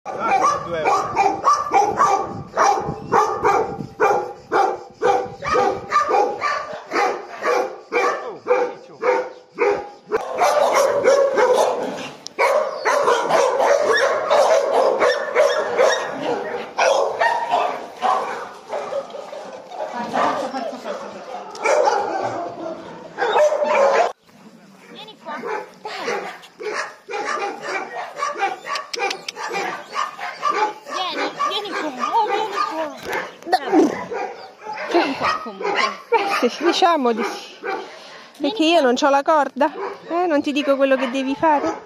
2 euro. Vieni qua. Vieni qua. Oh, vieni qua. Vieni qua comunque. Diciamo di sì. Perché io non ho la corda? Non ti dico quello che devi fare?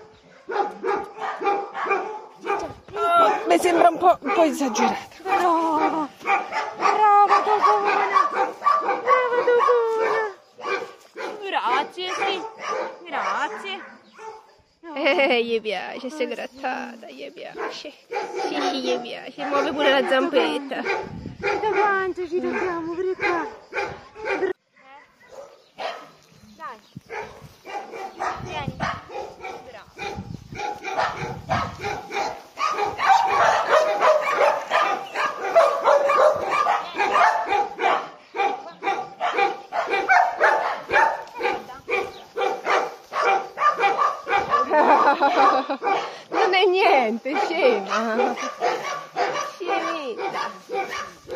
Mi sembra un po' esagerato. Brava. Brava Tocona. Brava Tocona. Grazie, sì. Grazie. Gli piace, sei grattata, gli piace. Sì, gli piace. Muove pure la zampetta. Da quanto ci dobbiamo per qua? Dai. Vieni. Bravo. Non è niente, scema. Scemetta.